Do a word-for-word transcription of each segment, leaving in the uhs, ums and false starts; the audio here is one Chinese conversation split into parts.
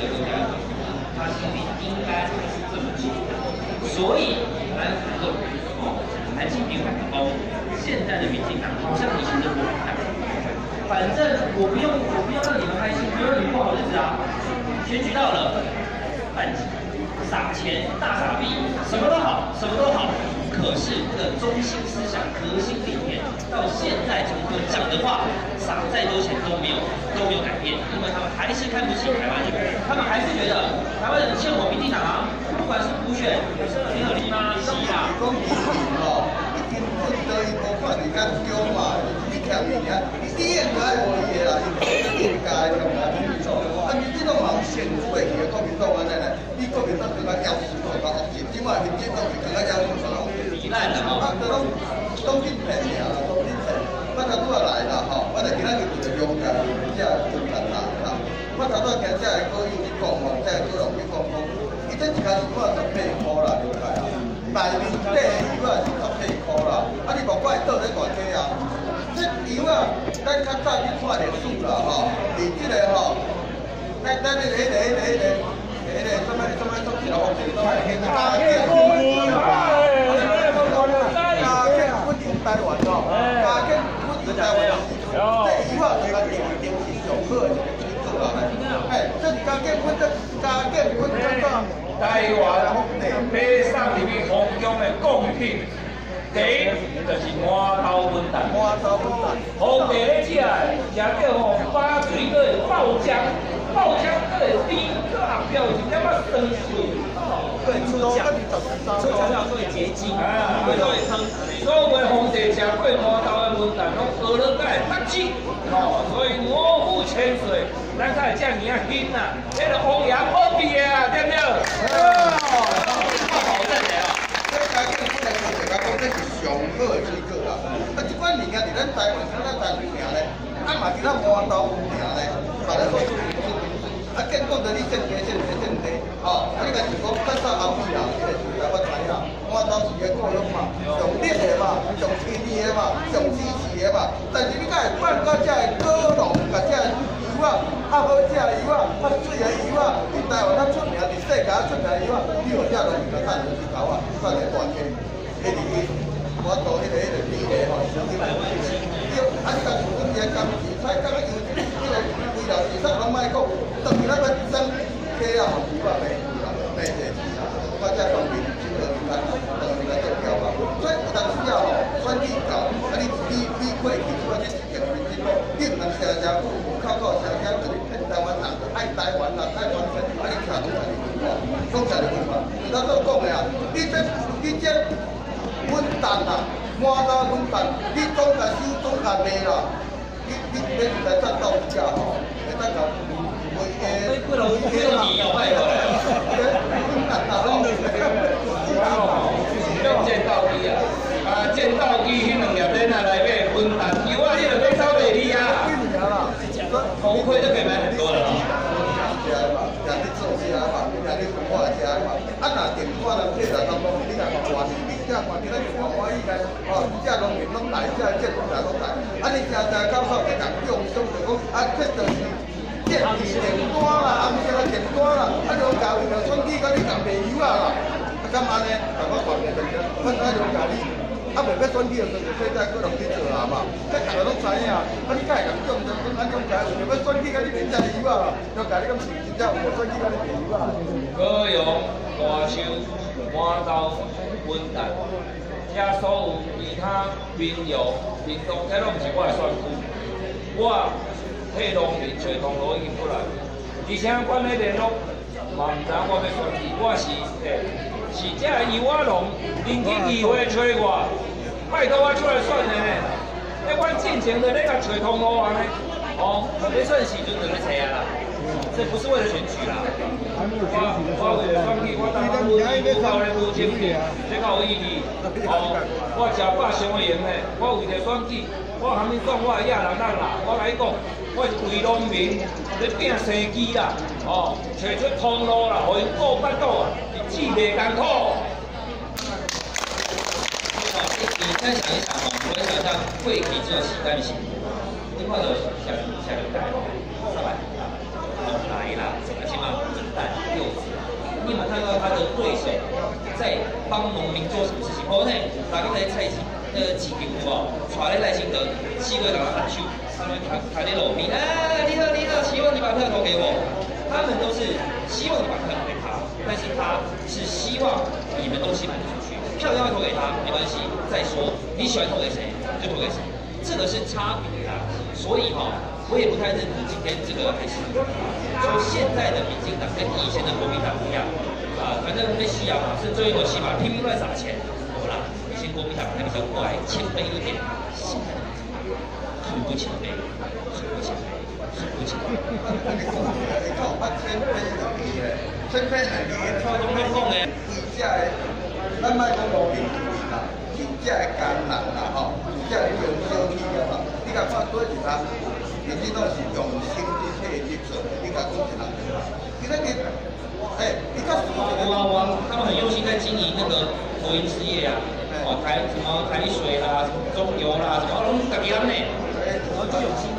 个国家的总统，他心里应该还是这么觉得。所以来谈论哦，韩信并包现在的民进党好像以前的国民党，反正我不用我不要让你们开心，不用你们过好日子啊。选举到了，办撒钱大撒币，什么都好，什么都好。可是这个中心思想、核心理念，到现在从头讲的话，撒再多钱都没有都没有改变，因为他们还是看不起台湾人，他们还是觉得台湾人欠我民进党啊，不管是补选，有是二零二零吗？是啊。 讲以前吼，已经混到伊无看你较少嘛，你欠伊啊，你第一个爱无伊啦，伊应该同埋民主，啊，你这种毛选出来的国民党安尼咧，你国民党更加要死，更加恶心，今晚民进党是更加要死啦。 糜烂的吼。 啊，都拢拢进骗尔啦，拢进骗。我头拄啊来啦吼，我就今仔日就了解这政策啦啦。我头拄听这个高友去讲吼，这个高友去讲讲，伊这一开始我十八箍啦，了解啊。内面底的油啊是十八箍啦，啊你莫怪倒咧大体啊。这油啊，咱较早去看历史啦吼，伫这个吼，咱咱迄个迄个迄个迄个迄个什么什么什么什么方式都系加减分啊，加减分定台湾咯，加减分定台湾。这油啊，这个定定是上好的一个基础啦。哎，这是加减分，这加减分这个台湾买送入去皇宫的贡品。第一就是麻豆粉蛋，麻豆粉蛋，皇帝咧食的，食到吼八水个爆浆，爆浆个甜个红标是点啊酸水，对，出酱，出酱要做结晶，啊，会做汤。所有皇帝食过麻豆的粉蛋，拢学了个得志，吼，所以我府千岁，咱才会遮尔啊兴啊，迄个王爷保庇的啊，对不对？保证的啊。这是上好的水果啦，啊，这款物件伫咱台湾，像咱台湾名咧，啊嘛其他麻豆名咧，把咱做出名出名出，啊，见讲着你种地种地种地，吼，啊，你家是讲较早后尾啊，这个时代我知影，麻豆是个故乡嘛，上烈的嘛，上天然的嘛，上支持的嘛，但是你敢会办到这个果农，甲这个油啊，啊好食的油啊，啊水的油啊，伫台湾较出名，伫世界出名的油啊，你有这农民甲赚两只头啊，赚个大钱。迄个我做迄个迄个米的吼，小几百万钱。对，啊，你家种一个甘蔗菜，甘个油，迄个味道其实拢莫讲，当然咱要生起啊，吼，几百块啦，卖这钱啦。我这农民真多人来，农民来做票嘛。所以有当时啊吼，选举到，啊你你你过去即摆这一件民进党，你毋通常常口口声声就是骗台湾人，爱台湾啦，台湾人，啊你徛拢在里面嘛，拢在里面嘛。咱所讲的啊，你这你这。粉蛋啦，麻豆粉蛋，你总甲收，总甲卖啦，你你你是来赚到价吼，会当甲卖诶，不容易嘛。你要卖过来，粉蛋啦吼，用剪刀机啊，啊剪刀机迄两粒灯啊来买粉蛋，油啊你著买走袂离啊，头盔都可以买很多了。食嘛，食你做食嘛，食你文化食嘛，啊若电话人这来当讲，你若话是你这话，你咱欢欢喜个，哦，这农民拢来，这这农民拢来，啊你正正到时候你讲用上就讲，啊这就是电器电单啦，暗时啊电单啦，啊就教为了选举，甲你讲卖油啊啦，啊干嘛呢？大家讲嘅就是，我我就教你。啊，袂要选举的时候，就说在各农去做啦嘛。这大家拢知影，啊你敢会讲种，就讲安种解，有要选举，甲你卖遮油啊，就甲你讲是真正有选举，甲你卖油啊。高阳、大树、麻豆、文旦，遮所有其他民谣、民众，这拢毋是我的选区。我替农民找通路已经过来，而且阮咧联络，嘛毋知我要选举，我是诶。是这油啊农，人去议会找我，拜托我出来选的呢。那阮进前的那个找通路啊呢，哦，没选时阵就咧找啊啦，这不是为了选举啦。我我为了选举，我当然有有够咧有精力，这够有意义。哦，我食饱上会用的，我为着选举，我含你讲我野人人啦，我甲你讲，我是为农民咧拼生机啦，哦，找出通路啦，互因过巴肚啊。志袂艰苦。你再想一想哦，我想象过去这时间是，你看到下下下个代，三百，来啦，什么情况？ 的对手在帮农民做什么事情。好呢，大家在菜市呃市场有无？带咧赖清德四个人喊手，他们抬抬在路边，啊，你好你好，希望你把票投给我。他们都是希望你把票投给他，但是他是希望你们东西卖得出去。票要投给他没关系，再说你喜欢投给谁就投给谁，这个是差别啊。所以哈、哦，我也不太认同今天这个还是说现在的民进党跟以前的国民党一样啊，反正被西洋嘛是最后戏嘛，拼命乱撒钱。好啦，以前国民党还比较乖，谦卑一点，现在的民进党很不谦卑，很不谦卑，很不谦卑。 你讲，你讲我谦卑就ดี咧，谦卑係ดี嘅。 我都講嘅， 而家嘅，咱莫講路邊啦，而家嘅工人啦，吼，而家嘅用小氣啊嘛，你甲看對住他，你知道是用心去替去做，你甲講一項，其實你，哎，你甲說一個。 哇哇，他们很用心在经营那个投影事业啊，哦台什么台水啦，什么中油啦，什么拢自己人呢，然后就有心呢。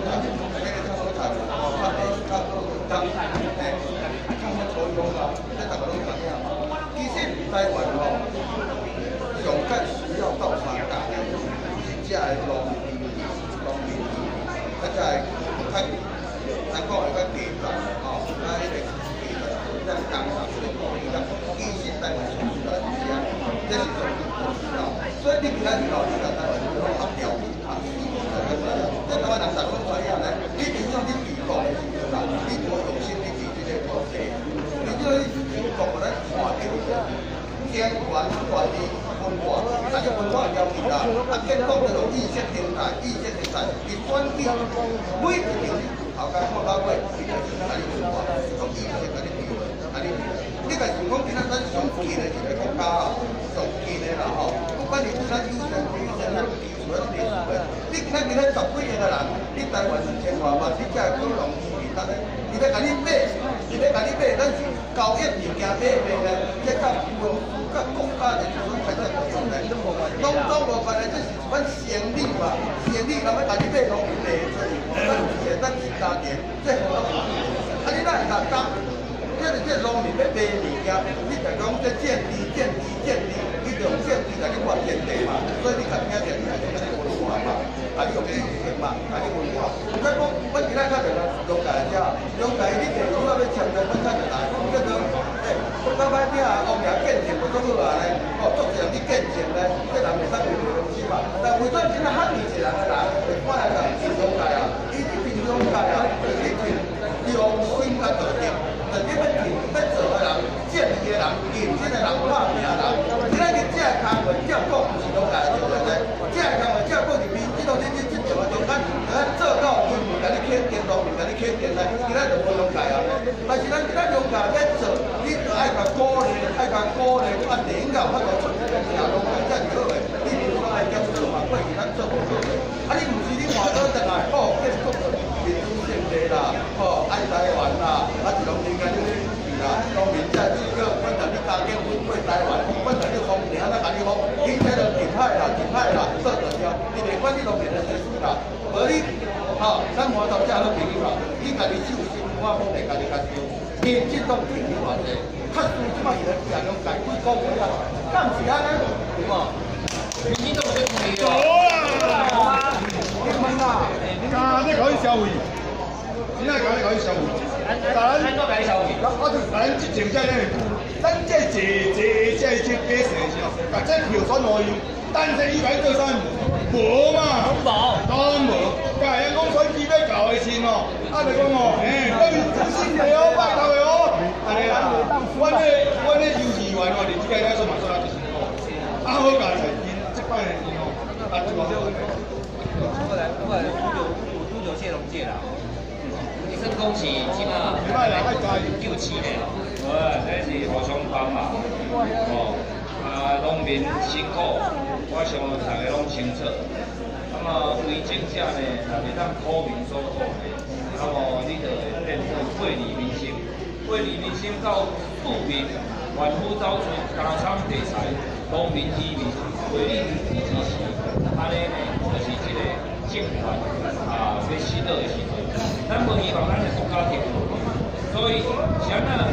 其實台灣吼，上緊需要到三大嘅，即係農民、農民，嗰就係較，咱講係較地道吼，啊，迄個地道，咱工人最講伊個，其實台灣需要係啊，這是最重要。所以你今仔日吼，你講台灣要合調皮啊，即台灣人實講怎樣咧？你平常你地方嘅時候啦，你無用心去治這個土地，你就去講我哋看到。天權管理文化，啊，個文化要緊啦，啊，建國叫做意識形態，意識形態，伊選舉每一條頭家看到尾，伊就是啊，你文化，從意識啊，你調，啊，你，呢個是講今仔咱上見嘅一個國家啦，上見嘅啦吼，不管你今仔優勝優勝啊，優勝啊，劣勢啊，你今仔今仔十幾個人，你台灣二千外萬，你才會講農民得咧，伊咧甲你買，伊咧甲你買，咱是交易物件買賣咧，即甲文。甲國家嘅這種財政活動咧，攏攏無辦咧，這是一款先例嘛，先例，人要家己買農民地，所以咱是咱是家己，這好啊。啊，你哪會甲講？這個這農民要賣物件，你就講這建地、建地、建地，你就用建地來去換建地嘛，所以你甲聽見你係講這個文化嘛，啊，你用意識嘛，啊，你文化。所以講，我今仔較就來了解一下，了解你地主要要簽約，我才就來，叫做誒。國家歹聽啊，王爺建設無做好啊咧，哦，做人啲建設咧，即人袂使為咗東西嘛。但為咗今仔較年輕人嘅人，會看來就平常界啊，以前平常界啊，以前用心甲做定，就你要停要做嘅人，建議嘅人，認真嘅人，拍拼人。今仔日這個工課照顧唔是攏家做嘅啫，這個工課照顧入面，這種這這這種啊，中間咱做到居民甲你肯定，農民甲你肯定咧，今仔就無攏界啊。但是咱今仔農界要做，你愛甲鼓勵，愛甲鼓勵，啊，電影有法度出，啊，農界真係好嘅，你唔講愛兼做嘛，過去咱做唔做嘅，啊，你唔是你話咗就係，哦，建國民主勝利啦，哦，愛台灣啦，啊，是農民甲你去住啦，農民真係呢個，阮就你加減分配台灣，阮就你方便，咱甲你講，你睇到填海啦，填海啦，做得了，你袂管你農民嘅事啦，而你，哦，咱話到這都平啦，你家己手心，我講嚟家己家己。民進黨挺你話嘅，較輸即擺現在人用解決講嘅啦，敢是安尼？對嘛？民進黨就挺你啊！走啊！你問啊？家己可以消費，真係家己可以消費。但係咱都可以消費。我就咱之前即係咧，咱即係坐坐即係即係幾時嘅時候，但即係票選可以，但是依位做啥無嘛？都無，都無。但係講選舉要搞嘅錢哦，啊你講哦，誒，對新嘅哦，拜託嘅哦，係啊，我呢我呢幼兒園我哋自己咧做埋做下就是哦，啊好價錢見，即班人見哦，啊做下。我來我來豬油豬油蟹龍蟹啦，一身恭喜，起碼六七年， 呃，這是互相幫嘛，哦，啊農民辛苦，我想大家攏清楚。那麼為政者呢，若袂當苦民所苦的，那麼你就會變成背離民心，背離民心到庶民萬夫走出，家產地財，農民移民，為你支持，安尼呢，就是一個政權啊要失落的時陣，咱無希望咱的國家停，所以啥呢？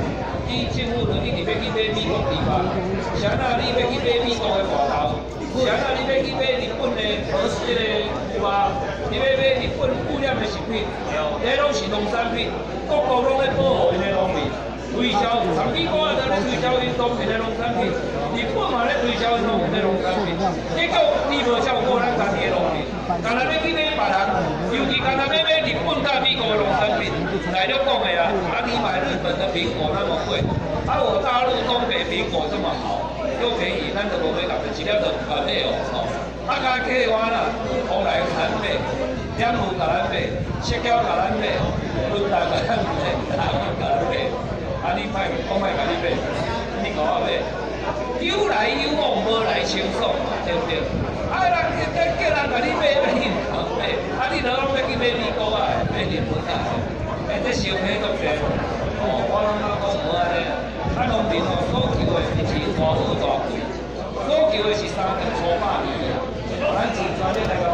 你政府就一直要去买美国地方，啥那你要去买美国的外头，啥那你要去买日本的俄式的有啊，你要买日本污染的食品，这拢是农产品，各国拢在保护因的农民。 推销，长期国啊在咧推销因农民的农产品，日本嘛咧推销因农民的农产品，结果你无照顾咱家己的农民，干那要去买别人，尤其干那要买日本甲美国的农产品，来了讲的啊，啊你买日本的苹果那么贵，啊我大陆东北苹果这么好，又便宜，咱就无买到，一粒就五块哦，吼，啊加客湾啦，后来甲咱买，两路甲咱买，石桥甲咱买，轮达甲咱买，大陆甲咱买。 啊！你卖讲卖甲你买，你甲我买，有来有往，无来清爽，对不对？啊，人叫叫人甲你买，你唔通买，啊，你都拢要去买美国啊，买日本啊，哎，这烧起都济，哦，我拢讲讲无安尼，啊，农民哦，所求的是大好大贵，所求的是三顿粗饱米啊，咱自专咧来甲